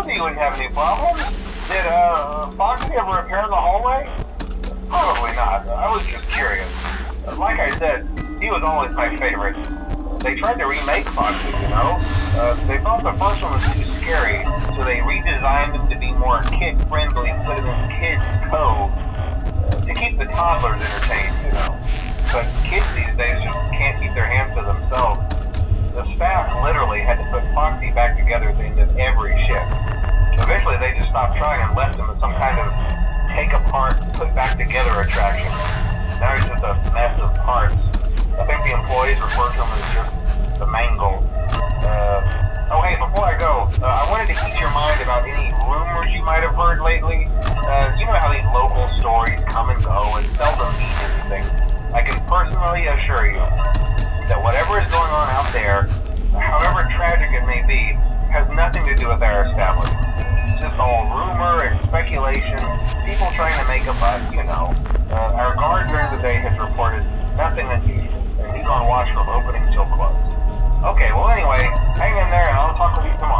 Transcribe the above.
you wouldn't have any problems. Did Foxy ever appear in the hallway? Probably not. I was just curious. Like I said, he was always my favorite. They tried to remake Foxy, you know? They thought the first one was too scary, so they redesigned him to be more kid-friendly and put him in Kids Cove to keep the toddlers entertained, you know? But kids these days just can't keep their hands to themselves. The staff literally had to put Foxy back together at the end of every shift. Eventually they just stopped trying and left him as some kind of take apart, put back together attraction. Now he's just a mess of parts. I think the employees refer to him as just the mangle. Oh hey, before I go, I wanted to ease your mind about any rumors you might have heard lately. You know how these local stories come and go and seldom mean anything. I can personally assure you that whatever is going on out there, however tragic it may be, has nothing to do with our establishment. It's just all rumor and speculation, people trying to make a buck, you know. Our guard during the day has reported nothing unusual, and he's on watch from opening till close. Okay, well anyway, hang in there and I'll talk with you tomorrow.